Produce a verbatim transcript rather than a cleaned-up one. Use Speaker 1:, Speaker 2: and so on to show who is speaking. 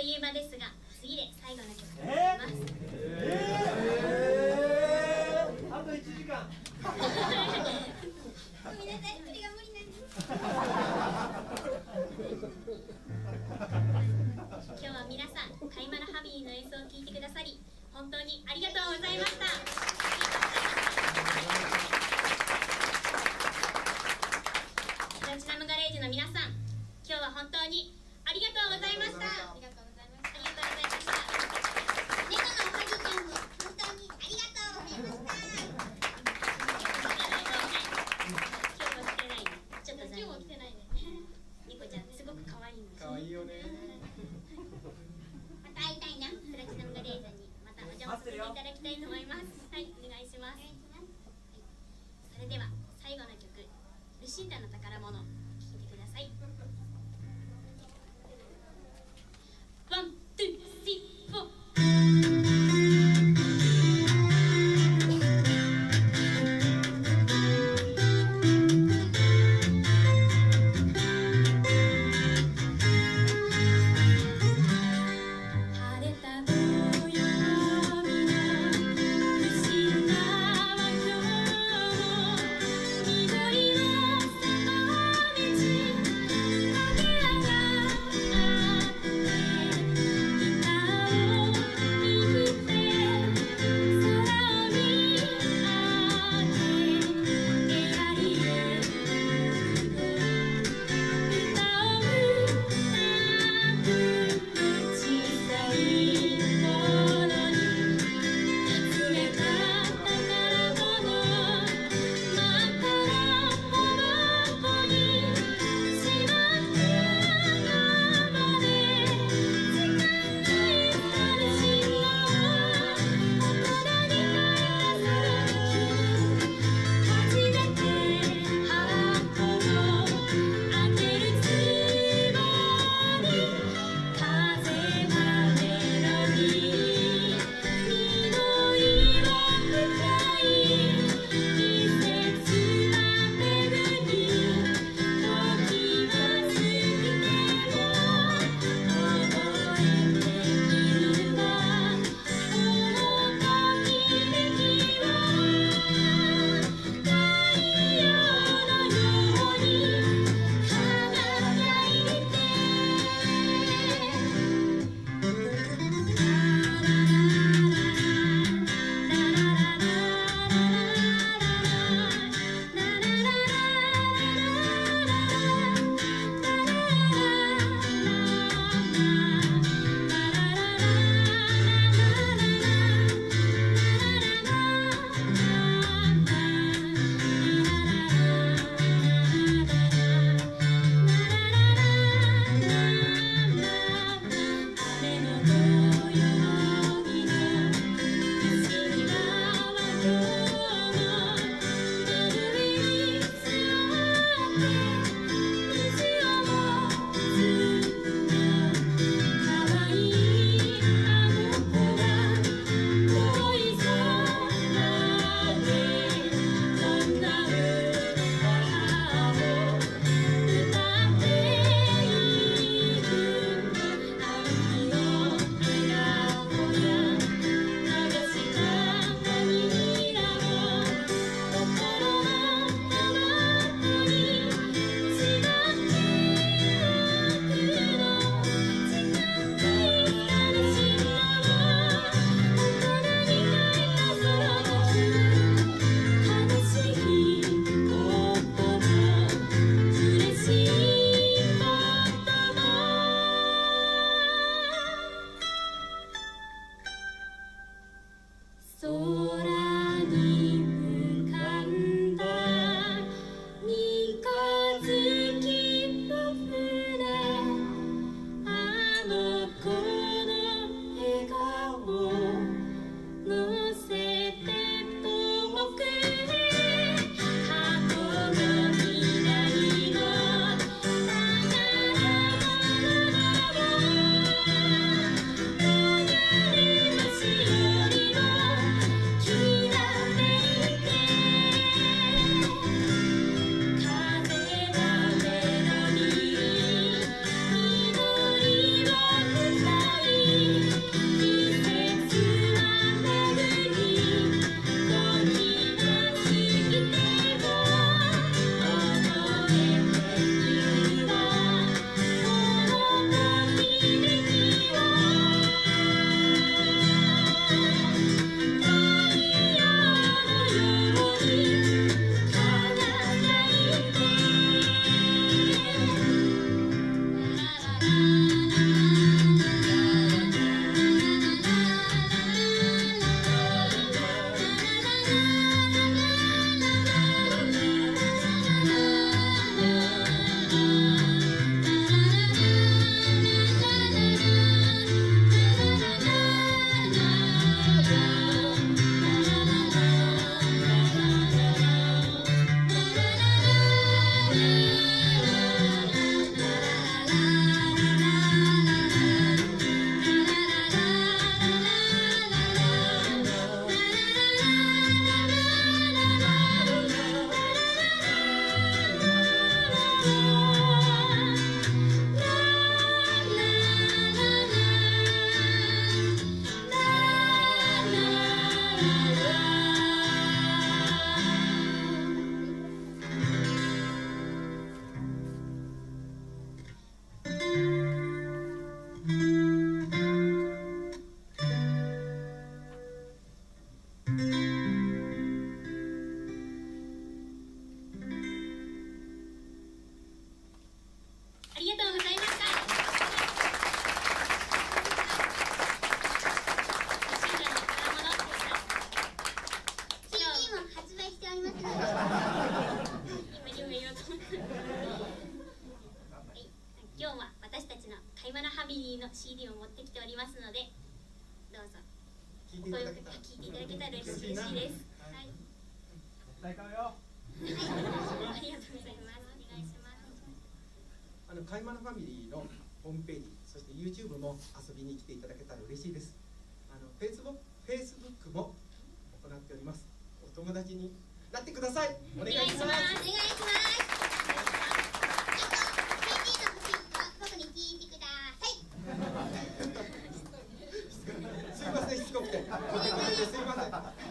Speaker 1: いう間ですが、次で最後の曲になります。
Speaker 2: えー、あといちじかん。
Speaker 1: ごめんなさい、それが無理なんです。今日は皆さん、カイマラハビーの演奏を聴いてくださり、本当にありがとうございました。プラチナムガレージの皆さん、今日は本当にありがとうございました。ありがとうございました。ありがとうございました。猫のおはぎちゃんも本当にありがとうございました。今日は来てないね。ちょっと残念。今日は来てないね。猫ちゃんすごく可愛いの。
Speaker 2: 可愛いよね。
Speaker 1: また会いたいな。プラチナムガレージにまたお邪魔させていただきたいと思います。はい、お願いします。はい、それでは最後の曲、ルシンダの宝物、聴いてください。ワン、ツー、スリー、フォー。緑のってきておりますので、どうぞ
Speaker 3: 聞い
Speaker 1: お声を
Speaker 3: ていただけたら
Speaker 1: 聞いていただけたら嬉しいです。はい。
Speaker 2: 大会よ。
Speaker 1: はい、ありがとうございます。お願いします。
Speaker 3: あのカイマナファミリーのホームページ、そして YouTube も遊びに来ていただけたら嬉しいです。あの Facebook, Facebook も行っております。お友達になってください。お願いします。
Speaker 1: お願いします。僕に聞いてください。
Speaker 3: すいません、しつこくて。すいません。